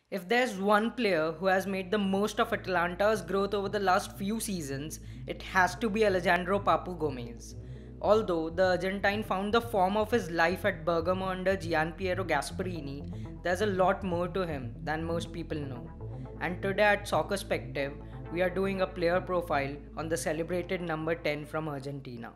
If there's one player who has made the most of Atalanta's growth over the last few seasons, it has to be Alejandro Papu Gomez. Although the Argentine found the form of his life at Bergamo under Gianpiero Gasperini, there's a lot more to him than most people know. And today at Soccerspective, we are doing a player profile on the celebrated number 10 from Argentina.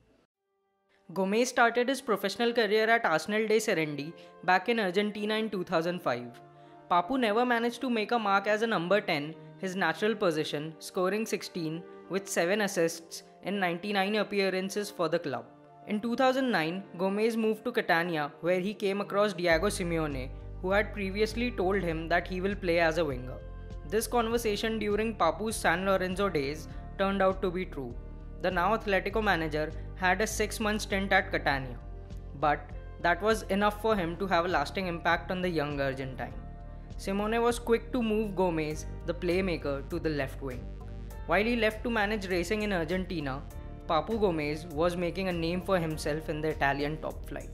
Gomez started his professional career at Arsenal de Sarandí back in Argentina in 2005. Papu never managed to make a mark as a number 10, his natural position, scoring 16 with 7 assists in 99 appearances for the club. In 2009, Gomez moved to Catania where he came across Diego Simeone, who had previously told him that he will play as a winger. This conversation during Papu's San Lorenzo days turned out to be true. The now Atletico manager had a 6-month stint at Catania, but that was enough for him to have a lasting impact on the young Argentine. Simeone was quick to move Gomez, the playmaker, to the left wing. While he left to manage racing in Argentina, Papu Gomez was making a name for himself in the Italian top flight.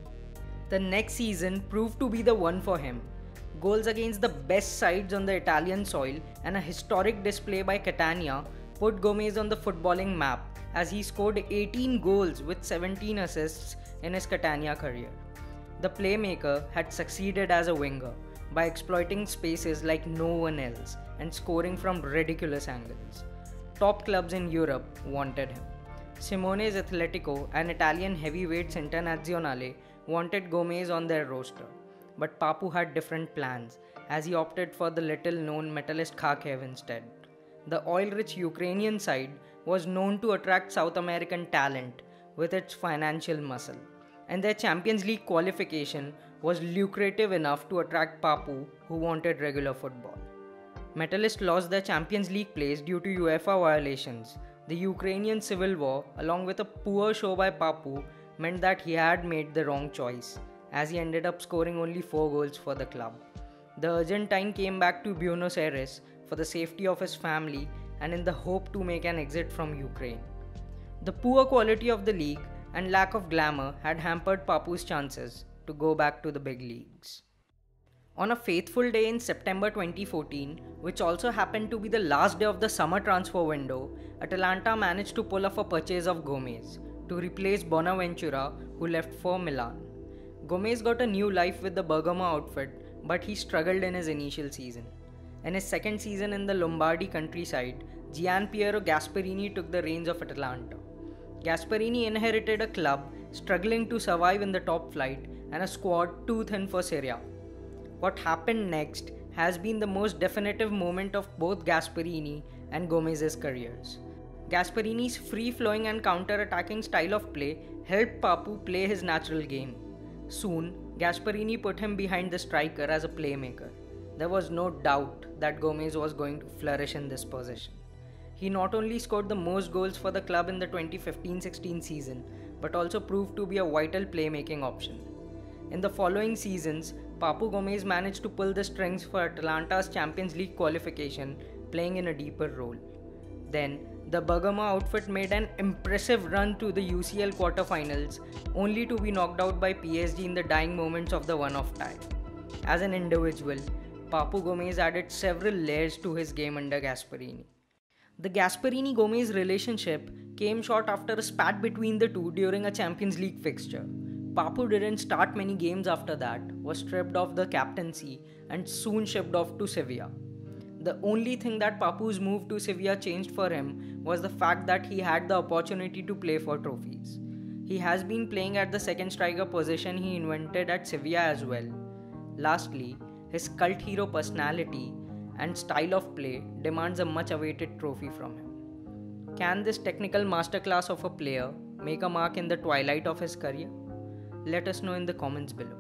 The next season proved to be the one for him. Goals against the best sides on the Italian soil and a historic display by Catania put Gomez on the footballing map as he scored 18 goals with 17 assists in his Catania career. The playmaker had succeeded as a winger by exploiting spaces like no one else and scoring from ridiculous angles. Top clubs in Europe wanted him. Simone's Atletico and Italian heavyweights Internazionale wanted Gomez on their roster, but Papu had different plans as he opted for the little-known Metalist Kharkiv instead. The oil-rich Ukrainian side was known to attract South American talent with its financial muscle, and their Champions League qualification was lucrative enough to attract Papu, who wanted regular football. Metalist lost their Champions League place due to UEFA violations. The Ukrainian civil war, along with a poor show by Papu, meant that he had made the wrong choice, as he ended up scoring only 4 goals for the club. The Argentine came back to Buenos Aires for the safety of his family and in the hope to make an exit from Ukraine. The poor quality of the league and lack of glamour had hampered Papu's chances to go back to the big leagues. On a fateful day in September 2014, which also happened to be the last day of the summer transfer window, Atalanta managed to pull off a purchase of Gomez to replace Bonaventura, who left for Milan. Gomez got a new life with the Bergamo outfit, but he struggled in his initial season. In his second season in the Lombardy countryside, Gianpiero Gasperini took the reins of Atalanta. Gasperini inherited a club struggling to survive in the top flight and a squad too thin for Serie A. What happened next has been the most definitive moment of both Gasperini and Gomez's careers. Gasperini's free-flowing and counter-attacking style of play helped Papu play his natural game. Soon, Gasperini put him behind the striker as a playmaker. There was no doubt that Gomez was going to flourish in this position. He not only scored the most goals for the club in the 2015-16 season, but also proved to be a vital playmaking option. In the following seasons, Papu Gomez managed to pull the strings for Atalanta's Champions League qualification, playing in a deeper role. Then, the Bergamo outfit made an impressive run to the UCL quarterfinals, only to be knocked out by PSG in the dying moments of the one-off tie. As an individual, Papu Gomez added several layers to his game under Gasperini. The Gasperini-Gomez relationship came short after a spat between the two during a Champions League fixture. Papu didn't start many games after that, was stripped of the captaincy, and soon shipped off to Sevilla. The only thing that Papu's move to Sevilla changed for him was the fact that he had the opportunity to play for trophies. He has been playing at the second striker position he invented at Sevilla as well. Lastly, his cult hero personality and style of play demands a much awaited trophy from him. Can this technical masterclass of a player make a mark in the twilight of his career? Let us know in the comments below.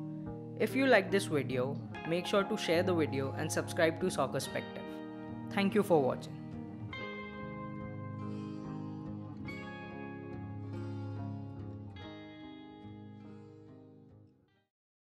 If you like this video, make sure to share the video and subscribe to Soccerspective. Thank you for watching.